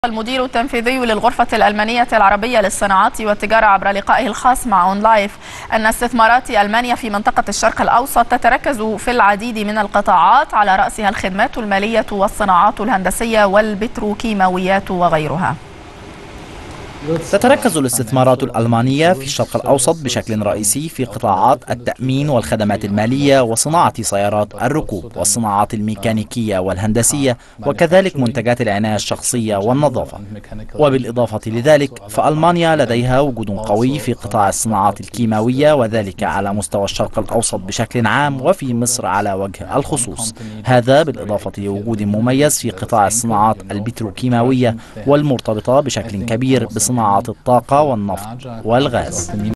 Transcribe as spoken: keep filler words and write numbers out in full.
المدير التنفيذي للغرفة الألمانية العربية للصناعات والتجارة عبر لقائه الخاص مع أون لايف أن استثمارات ألمانيا في منطقة الشرق الأوسط تتركز في العديد من القطاعات على رأسها الخدمات المالية والصناعات الهندسية والبتروكيماويات وغيرها. تتركز الاستثمارات الألمانية في الشرق الأوسط بشكل رئيسي في قطاعات التأمين والخدمات المالية وصناعة سيارات الركوب والصناعات الميكانيكية والهندسية وكذلك منتجات العناية الشخصية والنظافة. وبالإضافة لذلك فألمانيا لديها وجود قوي في قطاع الصناعات الكيماوية وذلك على مستوى الشرق الأوسط بشكل عام وفي مصر على وجه الخصوص، هذا بالإضافة لوجود مميز في قطاع الصناعات البتروكيماوية والمرتبطة بشكل كبير بصناعة الطاقة والنفط والغاز.